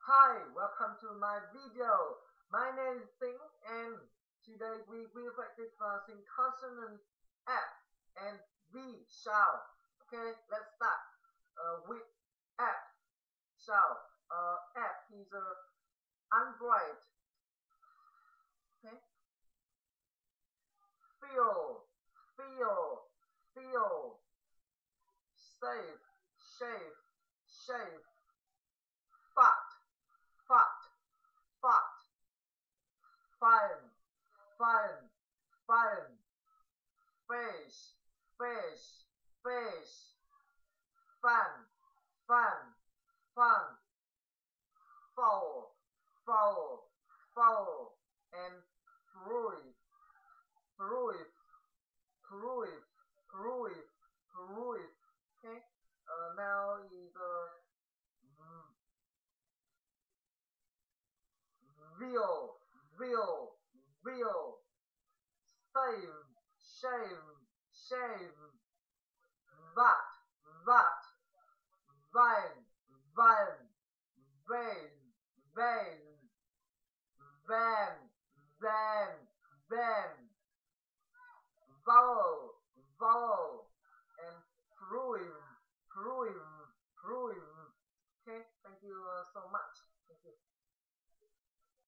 Hi, welcome to my video. My name is Ting and today we will practice sing consonant F and V sound. Okay, let's start with F sound. F is a unbright. Okay, feel, feel, feel, save, shave, shave, fat, fat, fat, fine, fine, fine, face, face, face, fun, fun, fun, foul, foul, foul, and fluid, fluid, fluid, fluid, fluid. Okay. Now is veal, veal, veal, shame, shame, shame, vat, vat, vine, vine,